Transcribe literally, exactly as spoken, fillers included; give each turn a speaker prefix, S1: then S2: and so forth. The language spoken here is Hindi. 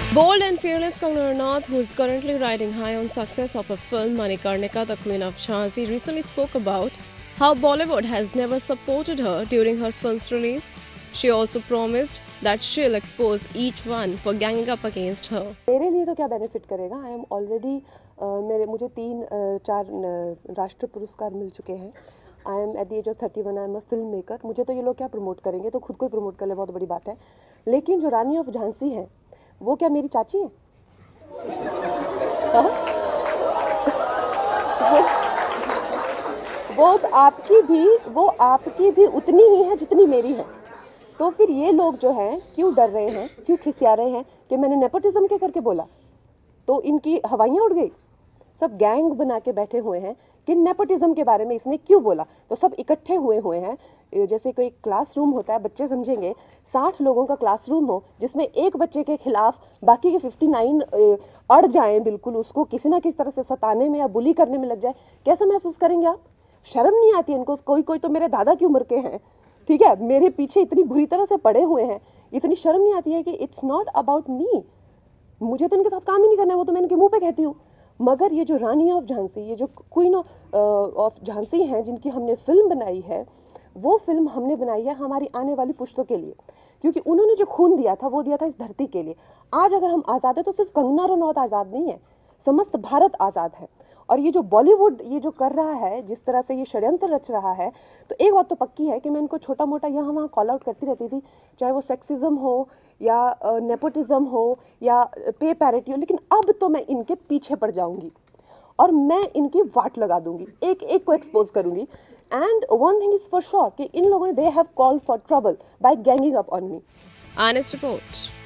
S1: Bold and fearless Kangana Ranaut, who is currently riding high on success of her film Manikarnika, the Queen of Jhansi, recently spoke about how Bollywood has never supported her during her film's release. She also promised that she'll expose each one for ganging up against her.
S2: मेरे लिए तो क्या बेनिफिट करेगा? आई एम ऑलरेडी मेरे मुझे तीन uh, चार uh, राष्ट्रीय पुरस्कार मिल चुके हैं. I am at the age of thirty one. I am a film maker. मुझे तो ये लोग क्या प्रमोट करेंगे? तो खुद को ही प्रमोट कर ले, बहुत बड़ी बात है. लेकिन जो रानी ऑफ झांसी हैं, वो क्या मेरी चाची हैं? वो, वो आपकी भी वो आपकी भी उतनी ही है जितनी मेरी है. तो फिर ये लोग जो हैं क्यों डर रहे हैं, क्यों खिसिया रहे हैं कि मैंने नेपोटिज्म के करके बोला? तो इनकी हवाइयाँ उड़ गई. सब गैंग बना के बैठे हुए हैं कि नेपोटिज्म के बारे में इसने क्यों बोला. तो सब इकट्ठे हुए हुए हैं. जैसे कोई क्लासरूम होता है, बच्चे समझेंगे साठ लोगों का क्लासरूम हो, जिसमें एक बच्चे के खिलाफ बाकी के फिफ्टी नाइन अड़ जाएं, बिल्कुल उसको किसी ना किसी तरह से सताने में या बुली करने में लग जाए. कैसा महसूस करेंगे आप? शर्म नहीं आती इनको? कोई कोई तो मेरे दादा की उम्र के हैं, ठीक है, मेरे पीछे इतनी बुरी तरह से पड़े हुए हैं. इतनी शर्म नहीं आती है कि इट्स नॉट अबाउट मी. मुझे तो इनके साथ काम ही नहीं करना है, वो तो मैं इनके मुंह पे कहती हूँ. मगर ये जो रानी ऑफ झांसी, ये जो क्वीन ऑफ झांसी हैं, जिनकी हमने फिल्म बनाई है, वो फिल्म हमने बनाई है हमारी आने वाली पुश्तों के लिए. क्योंकि उन्होंने जो खून दिया था, वो दिया था इस धरती के लिए. आज अगर हम आज़ाद हैं तो सिर्फ कंगना रनौत आज़ाद नहीं है, समस्त भारत आज़ाद है. और ये जो बॉलीवुड ये जो कर रहा है, जिस तरह से ये षड्यंत्र रच रहा है, तो एक बात तो पक्की है कि मैं इनको छोटा मोटा यहाँ वहाँ कॉल आउट करती रहती थी, चाहे वो सेक्सिज्म हो या नेपोटिज्म हो या पे पैरिटी हो. लेकिन अब तो मैं इनके पीछे पड़ जाऊंगी और मैं इनकी वाट लगा दूंगी, एक एक को एक्सपोज करूंगी. And one thing is for sure कि इन लोगों ने they have called for trouble by ganging up on me.
S1: Honest report.